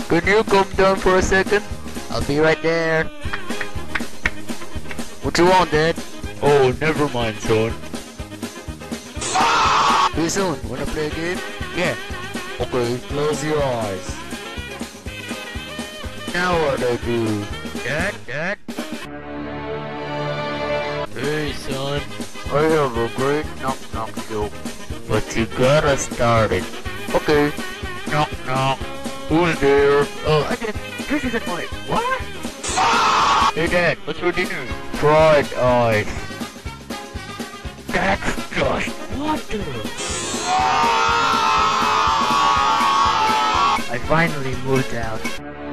Can you come down for a second? I'll be right there. What you want, Dad? Oh, never mind, son. Hey son, wanna play a game? Yeah. Okay, close your eyes. Now what I do? Dad? Hey, son. I have a great knock-knock joke. But you gotta start it. Okay. Knock, knock. Who's there? Oh, I did. This isn't my... What? Hey, Dad, what's for dinner? Fried eyes. That's just water. I finally moved out.